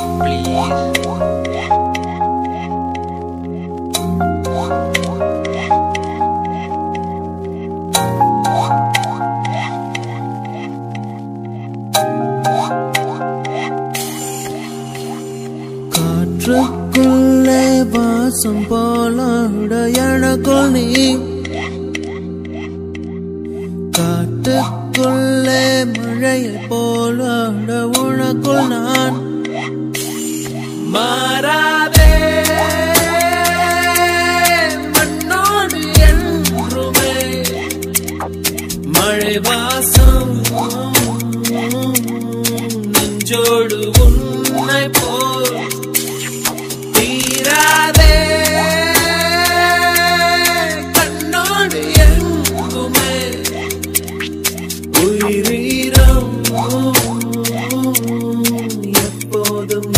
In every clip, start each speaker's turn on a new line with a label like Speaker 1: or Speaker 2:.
Speaker 1: காற்றுக்குள்ளே வாசம் போலாட எனக்குள் நீ, காட்டுக்குள்ளே மழையை போலாட உனக்குள் நான். மாறாதே மண்ணோடு என்றுமே மழை வாசம் நெஞ்சோடு உன்னை போல் தீராதே கண்ணோடு எங்குமே உயிரீரம் எப்போதும்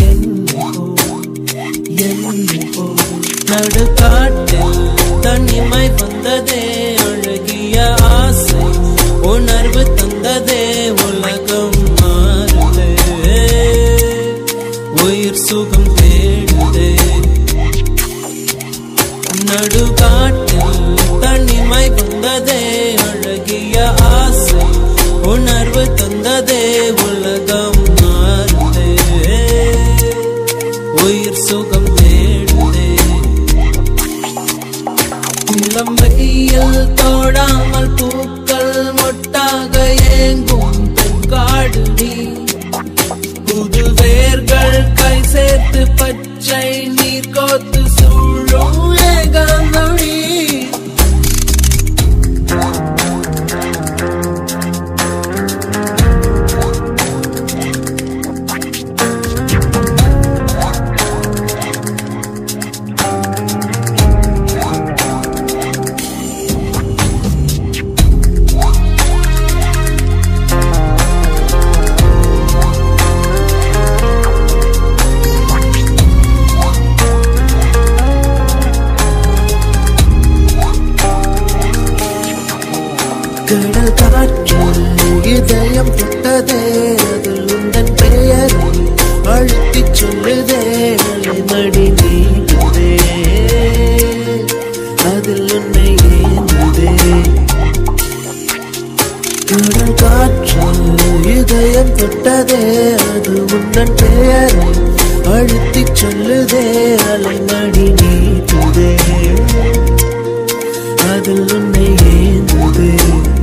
Speaker 1: என்னோ நடுக்காட்டில் தனிமை வந்ததே அழகிய ஆசை உணர்வு தந்ததே உலகம் மாறுதே உயிர் சுகம் தேடுதே நடுக்காட்டில் தனிமை வந்ததே அழகிய ஆசை உணர்வு தந்ததே உலகம் மாறுதே உயிர் சுகம் தேடுதே இளம் வெயில் தோடாமல் பூக்கள் மொட்டாக ஏங்கும் தென்காடு நீ புது வேர்கள் கை சேர்த்து பச்சை நீர் கோத்து சூழும் ஏகாந்தொழி கடல் காற்றில் இதயம் தொட்டதே அதில் உந்தன் பெயரை அழுத்திச் சொல்லுதே அலைமடி நீடுதே அதில் உன்னை ஏந்துதே கடல் காற்றில் இதயம் தொட்டதே அது உந்தன் பெயரை அழுத்திச் சொல்லுதே அலைமடி நீடுதே அதில் உன்னை ஏந்துதே